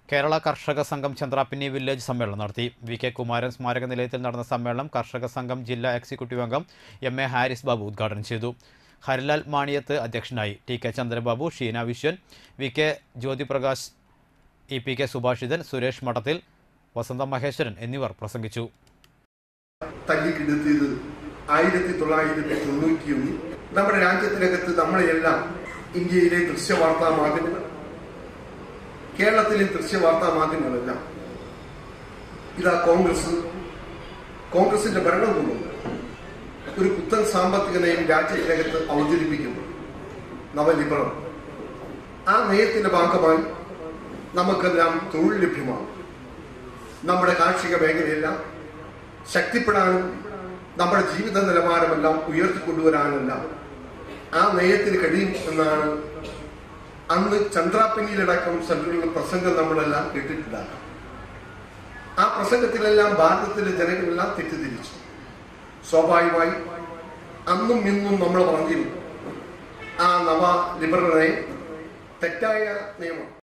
കേരള കർഷക സംഘം ചന്ദ്രാപ്പിന്നി വില്ലേജ് സമ്മേളനം നടത്തി. വി കെ കുമാരൻ സ്മാരക നിലയത്തിൽ നടന്ന സമ്മേളനം കർഷക സംഘം ജില്ലാ എക്സിക്യൂട്ടീവ് അംഗം എം എ ഹാരിസ് ബാബു ഉദ്ഘാടനം ചെയ്തു. ഹരിലാൽ മാണിയത്ത് അധ്യക്ഷനായി. T K Chandrababu, Sheena Viswan, V K Jyothiprakash, E P K Subhashithan, Suresh Madathil, Vasantha Maheshwaran എന്നിവർ പ്രസംഗിച്ചു. 1991 നമ്മുടെ രാജ്യത്തിനകത്ത് നമ്മളെല്ലാം ഇന്ത്യയിലെ ദൃശ്യവാർത്താ മാധ്യമങ്ങൾ, കേരളത്തിലെ ദൃശ്യവാർത്താ മാധ്യമങ്ങളെല്ലാം ഇതാ കോൺഗ്രസിന്റെ ഭരണം കൊണ്ടുണ്ട് ഒരു പുത്തൻ സാമ്പത്തിക നയം രാജ്യത്തിനകത്ത് അവതരിപ്പിക്കുന്നു, നവലിബറൽ. ആ നയത്തിന്റെ ഭാഗമായി നമുക്കെല്ലാം തൊഴിൽ ലഭ്യമാകും. നമ്മുടെ കാർഷിക മേഖലയെല്ലാം ശക്തിപ്പെടാനും നമ്മുടെ ജീവിത നിലവാരമെല്ലാം ഉയർത്തിക്കൊണ്ടുവരാനെല്ലാം ആ നയത്തിന് കഴിയും എന്നാണ് അന്ന് ചന്ദ്രാപ്പിന്നിയിലടക്കം സെൻട്രലിലെ പ്രസംഗം നമ്മളെല്ലാം കേട്ടിട്ടുണ്ടാകും. ആ പ്രസംഗത്തിലെല്ലാം ഭാരതത്തിലെ ജനങ്ങളെല്ലാം തെറ്റിദ്ധരിച്ചു. സ്വാഭാവികമായി അന്നും ഇന്നും നമ്മൾ പറഞ്ഞിരുന്നു ആ നവ ലിബറൽ നയം തെറ്റായ നിയമം.